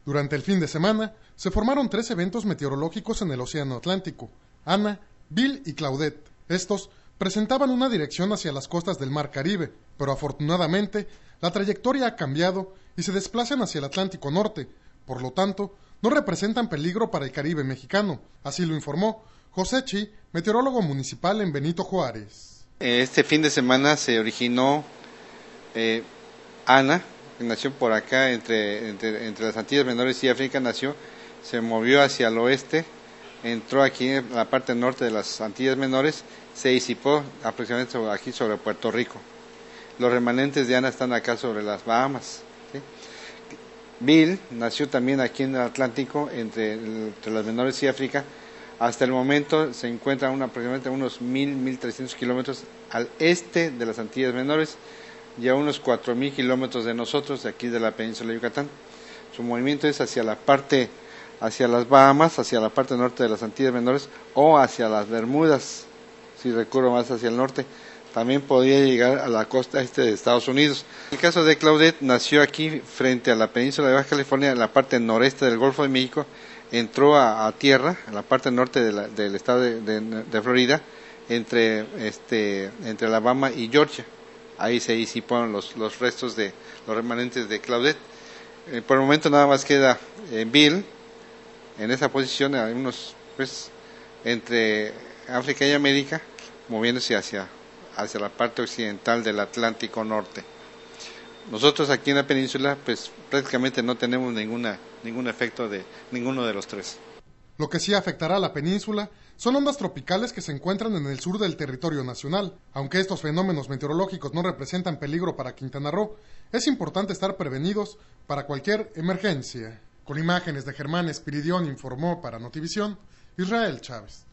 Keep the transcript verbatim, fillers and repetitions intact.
Durante el fin de semana, se formaron tres eventos meteorológicos en el Océano Atlántico, Ana, Bill y Claudette. Estos presentaban una dirección hacia las costas del Mar Caribe, pero afortunadamente, la trayectoria ha cambiado y se desplazan hacia el Atlántico Norte. Por lo tanto, no representan peligro para el Caribe mexicano, así lo informó José Chi, meteorólogo municipal en Benito Juárez. Este fin de semana se originó eh, Ana, que nació por acá entre, entre, entre las Antillas Menores y África, nació, se movió hacia el oeste, entró aquí en la parte norte de las Antillas Menores, se disipó aproximadamente sobre, aquí sobre Puerto Rico. Los remanentes de Ana están acá sobre las Bahamas. ¿sí? Bill nació también aquí en el Atlántico, entre, entre las Menores y África. Hasta el momento se encuentra una, aproximadamente a unos mil, mil trescientos kilómetros al este de las Antillas Menores y a unos cuatro mil kilómetros de nosotros, de aquí de la península de Yucatán. Su movimiento es hacia la parte, hacia las Bahamas, hacia la parte norte de las Antillas Menores o hacia las Bermudas, si recurro más hacia el norte. También podría llegar a la costa este de Estados Unidos. En el caso de Claudette, nació aquí frente a la península de Baja California, en la parte noreste del Golfo de México, entró a, a tierra, en la parte norte de la, del estado de, de, de Florida, entre, este, entre Alabama y Georgia. Ahí se disiparon los, los restos de los remanentes de Claudette. Eh, por el momento nada más queda eh, Bill, en esa posición, hay unos, pues, entre África y América, moviéndose hacia, hacia la parte occidental del Atlántico Norte. Nosotros aquí en la península, pues prácticamente no tenemos ninguna, ningún efecto de ninguno de los tres. Lo que sí afectará a la península son ondas tropicales que se encuentran en el sur del territorio nacional. Aunque estos fenómenos meteorológicos no representan peligro para Quintana Roo, es importante estar prevenidos para cualquier emergencia. Con imágenes de Germán Espiridión informó para Notivisión, Israel Chávez.